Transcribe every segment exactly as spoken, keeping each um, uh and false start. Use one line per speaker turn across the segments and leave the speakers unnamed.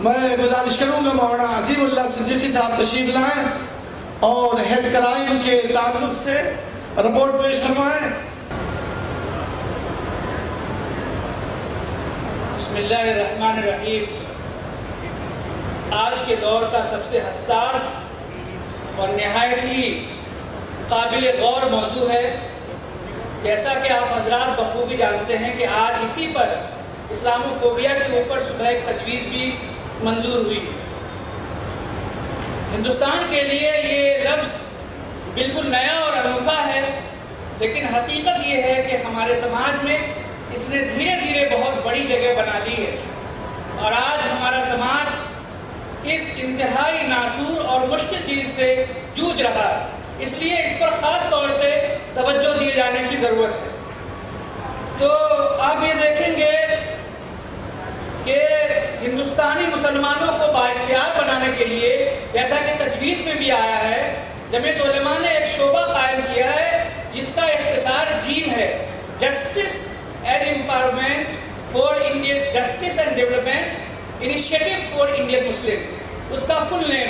میں گزارش کروں گا مولانا عظیم اللہ صدیقی صاحب تشریف لائیں اور ہیڈ کرائم کے تعلق سے رپورٹ پیش کروائیں.
بسم اللہ الرحمن الرحیم. آج کے دور کا سب سے حساس اور نہایت ہی قابل غور موضوع ہے. جیسا کہ آپ حضرات بخوبی جانتے ہیں کہ آج اسی پر اسلاموفوبیا کے اوپر صبح ایک تجویز بھی منظور ہوئی. ہندوستان کے لیے یہ لفظ بالکل نیا اور انوکھا ہے، لیکن حقیقت یہ ہے کہ ہمارے سماج میں اس نے دھیرے دھیرے بہت بڑی جگہ بنا لی ہے، اور آج ہمارا سماج اس انتہائی ناسور اور مشکل چیز سے جوجھ رہا ہے. اس لیے اس پر خاص طور سے توجہ دیے جانے کی ضرورت ہے. تو آپ یہ دیکھیں گے کہ ہندوستانی مسلمانوں کو بااختیار بنانے کے لیے جیسا کہ تجویز میں بھی آیا ہے، جمعیت علماء نے ایک شعبہ قائم کیا ہے جس کا اختصار جیم ہے، justice and empowerment for Indian justice and development initiative for Indian Muslims. اس کا فل نیم.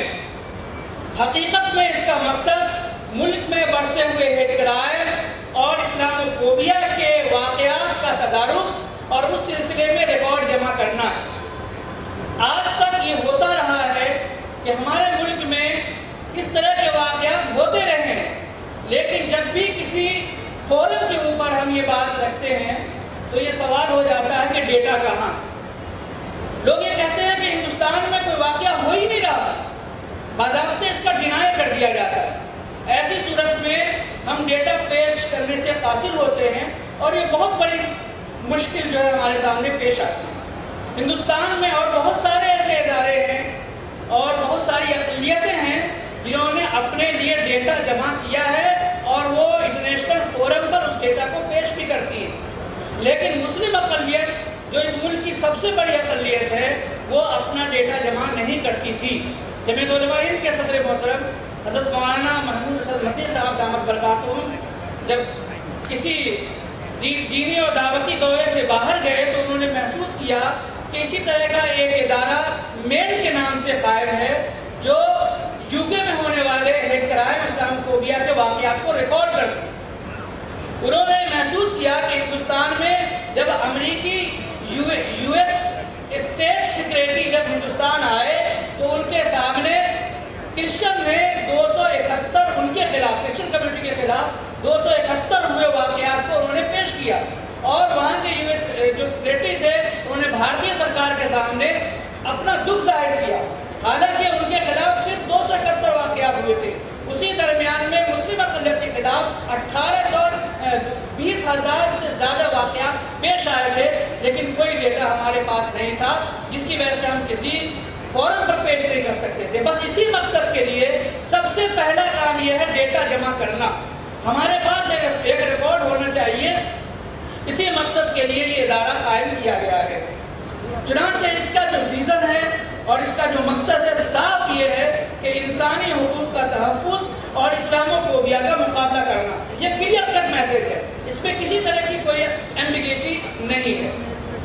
حقیقت میں اس کا مقصد ملک میں بڑھتے ہوئے ہیٹ کرائم اور اسلاموفوبیا کے واقعات کا تدارک اور اس سلسلے میں ریکارڈ جمع کرنا ہے. آج تک یہ ہوتا رہا ہے کہ ہمارے ملک میں اس طرح کے واقعات ہوتے رہے ہیں، لیکن جب بھی کسی فورم کے اوپر ہم یہ بات رکھتے ہیں تو یہ سوال ہو جاتا ہے کہ ڈیٹا کہاں. لوگ یہ کہتے ہیں کہ ہندوستان میں کوئی واقعہ ہو ہی نہیں رہا، باضابطے اس کا ڈینائی کر دیا جاتا ہے. ایسی صورت میں ہم ڈیٹا پیش کرنے سے قاصر ہوتے ہیں اور یہ بہت بڑی مشکل جو ہے ہمارے سامنے پیش آتی ہے. ہندوستان میں اور بہت سارے ایسے ادارے ہیں اور بہت ساری اقلیتیں ہیں جنہوں نے اپنے لیے ڈیٹا جمع کیا ہے اور وہ انٹرنیشنل فورم پر اس ڈیٹا کو پیش بھی کرتی ہے. لیکن مسلم اقلیت جو اس ملک کی سب سے بڑی اقلیت ہے وہ اپنا ڈیٹا جمع نہیں کرتی تھی. جمعیت علماء ہند کے صدر محترم حضرت مولانا محمود اسد مدنی صاحب دامت برکاتہم جب کسی دینی اور دعوتی دورے سے باہر گئے تو انہوں نے محسوس کیا کہ اسی طرح کا ایک ادارہ مین کے نام سے قائم ہے جو یو کے میں ہونے والے ہیٹ کرائم اسلاموفوبیا کے واقعات کو ریکارڈ کرتی ہے. انہوں نے محسوس کیا کہ ہندوستان میں جب امریکی یو ایس اسٹیٹ سیکریٹری جب ہندوستان آئے تو ان کے سامنے کرسچن نے دو سو اکہتر ان کے خلاف کرسچن کمیونٹی کے خلاف دو سو اکہتر ہوئے واقعات کو انہوں نے پیش کیا، اور وہاں کے یو ایس جو سیکریٹری تھے انہوں نے بھارتی سرکار کے سامنے اپنا دکھ ظاہر کیا، حالانکہ ان کے خلاف صرف دو سو اکہتر واقعات ہوئے تھے. اسی درمیان میں مسلم اقلیت کے خلاف اٹھارہ سو بیس ہزار سے زیادہ واقعات پیش آئے تھے، لیکن کوئی ڈیٹا ہمارے پاس نہیں تھا جس کی وجہ سے ہم کسی فورم پر پیش نہیں کر سکتے تھے. بس اسی مقصد کے لیے سب سے پہلا کام یہ ہے ڈیٹا جمع کرنا. ہمارے پاس ایک ریکارڈ ہونا چاہیے، اسی مقصد کے لیے یہ ادارہ قائم کیا گیا ہے. چنانچہ اس کا جو ویژن ہے اور اس کا جو مقصد ہے صاف یہ ہے کہ انسانی حقوق کا تحفظ اور اسلاموفوبیا کا مقابلہ کرنا. یہ کلیئر کٹ میسج ہے، اس میں کسی طرح کی کوئی ایمبیگیٹی نہیں ہے.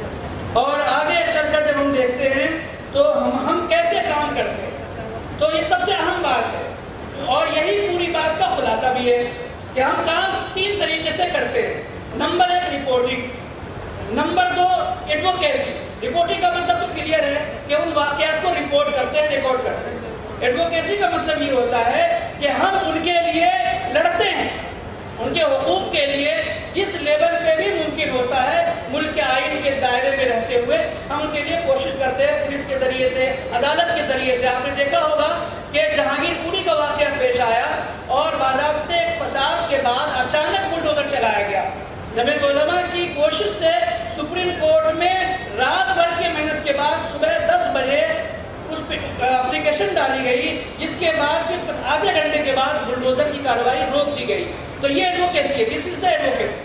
اور آگے چل کر جب ہم دیکھتے ہیں تو ہم ہم کیسے کام کرتے ہیں تو یہ سب سے اہم بات ہے، اور یہی پوری بات کا خلاصہ بھی ہے کہ ہم کام تین طریقے سے کرتے ہیں. نمبر ایک رپورٹنگ، نمبر دو ایڈوکیسی. رپورٹنگ کا مطلب تو کلیئر ہے کہ ان واقعات کو رپورٹ کرتے ہیں، ریکارڈ کرتے ہیں. ایڈوکیسی کا مطلب یہ ہوتا ہے کہ ہم ان کے لیے لڑتے ہیں، ان کے حقوق کے لیے جس لیول پہ بھی ممکن ہوتا ہے ملک کے آئین کے دائرے میں رہتے ہوئے ہم ان کے لیے کوشش کرتے ہیں. پولیس کے ذریعے سے، عدالت کے ذریعے سے. آپ نے دیکھا ہوگا کہ جہانگیر پوری کا واقعہ پیش آیا اور باضابطے فساد کے بعد اچانک بلڈوزر چلایا گیا. جمعیت علماء کی کوشش سے سپریم کورٹ میں رات بھر کی محنت کے بعد صبح دس بجے اس پہ اپلیکیشن ڈالی گئی، جس کے بعد صرف آدھے گھنٹے کے بعد بلڈوزر کی کارروائی روک دی گئی. تو یہ ایڈوکیسی ہے، دس از دا ایڈوکیسی.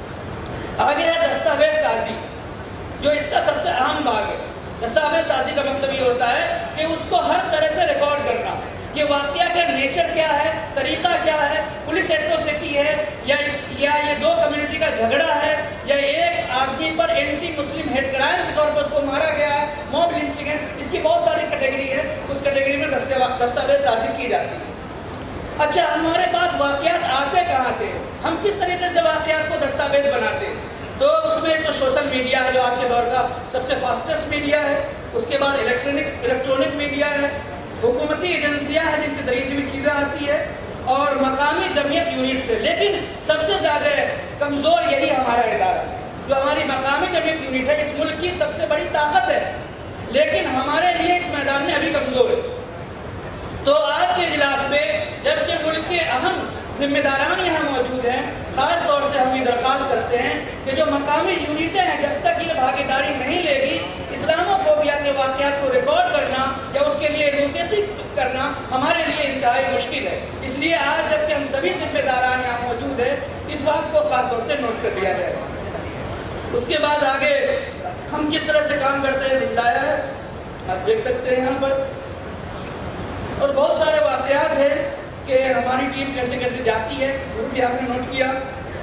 آگے ہے دستاویز سازی، جو اس کا سب سے اہم بات ہے. دستاویز سازی کا مطلب یہ ہوتا ہے کہ اس کو ہر طرح سے ریکارڈ کرنا کہ واقعہ کا نیچر کیا ہے، طریقہ کیا ہے، پولیس ایٹروسٹی ہے یا اس یا یہ دو کمیونٹی کا جھگڑا ہے یا ایک آدمی پر اینٹی مسلم ہیٹ کرائم کے طور پر اس کو مارا گیا ہے، موب لنچنگ ہے. اس کی بہت ساری कैटेगरी है, उस कैटेगरी में दस्तावेज साजी की जाती है। अच्छा, हमारे पास वाक़यात आते कहाँ से, हम किस तरीके से वाक़यात को दस्तावेज बनाते हैं? तो उसमें तो सोशल मीडिया है जो आज के दौर का सबसे फास्टेस्ट मीडिया है, उसके बाद इलेक्ट्रॉनिक इलेक्ट्रॉनिक मीडिया है, हुकूमती एजेंसियाँ हैं जिनके ज़रिए से भी चीज़ें आती है, और मकामी जमीयत यूनिट से। लेकिन सबसे ज़्यादा कमज़ोर यही हमारा इदारा, जो हमारी मकामी जमीयत यूनिट है, इस मुल्क की सबसे बड़ी ताकत है, लेकिन हमारे लिए इस मैदान में अभी कमज़ोर है। तो आज के इजलास में जबकि मुल्क के अहम जिम्मेदारान यहाँ मौजूद हैं, ख़ास तौर से हम ये दरख्वास्त करते हैं कि जो मकामी यूनिटें हैं, जब तक ये भागीदारी नहीं लेगी, इस्लामोफोबिया के वाक़यात को रिकॉर्ड करना या उसके लिए एडवोकेसी करना हमारे लिए इंतहाई मुश्किल है। इसलिए आज जबकि हम सभी जिम्मेदारान यहाँ मौजूद हैं, इस बात को ख़ास तौर से नोट कर लिया जाए। उसके बाद आगे हम किस तरह से काम करते हैं दिखाया है, आप देख सकते हैं यहाँ पर, और बहुत सारे वाक़यात हैं कि हमारी टीम कैसे कैसे जाती है, वो भी आपने नोट किया।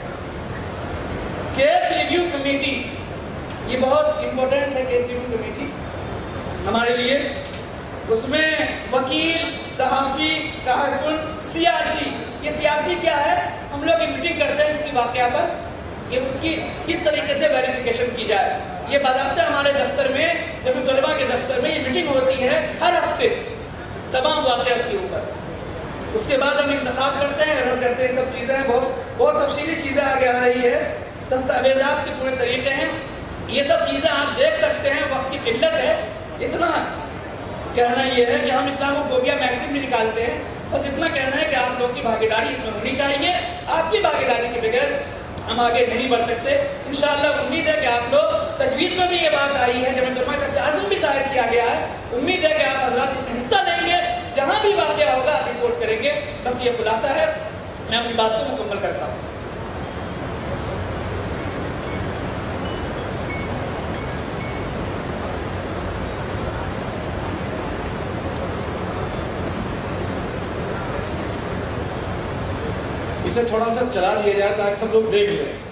केस रिव्यू कमेटी, ये बहुत इम्पोर्टेंट है केस रिव्यू कमेटी हमारे लिए। उसमें वकील, सहाफ़ी, कारकुन, सीआरसी, ये सीआरसी क्या है, हम लोग एक मीटिंग करते हैं किसी वाक़या पर कि उसकी किस तरीके से वेरिफिकेशन की जाए। ये बाज़ाब्ता हमारे दफ्तर में, जब तलबा के दफ्तर में ये मीटिंग होती है हर हफ्ते तमाम वाक़यात के ऊपर। उसके बाद हम इंतखाब करते हैं, रन करते हैं, सब चीज़ें हैं, बहुत बहुत तफसीली चीज़ें आगे आ रही है, दस्तावेज़ात के पूरे तरीके हैं, ये सब चीज़ें आप देख सकते हैं। वक्त की किल्लत है, इतना कहना ये है कि हम इस्लामोफोबिया मैगज़ीन भी निकालते हैं, बस इतना कहना है कि आप लोगों की भागीदारी इसमें होनी चाहिए। आपकी भागीदारी के बगैर हम आगे नहीं बढ़ सकते। इंशाअल्लाह उम्मीद है कि आप लोग, तजवीज़ में भी ये बात आई है, जब तरफ से आज़म भी ज़ाहिर किया गया है, उम्मीद है कि आप हज़रात इसमें हिस्सा लेंगे, जहाँ भी वाक़या होगा आप रिपोर्ट करेंगे। बस ये खुलासा है, मैं अपनी बात को मुकम्मल करता हूँ।
इसे थोड़ा सा चला दिया जाए ताकि सब लोग देख लें।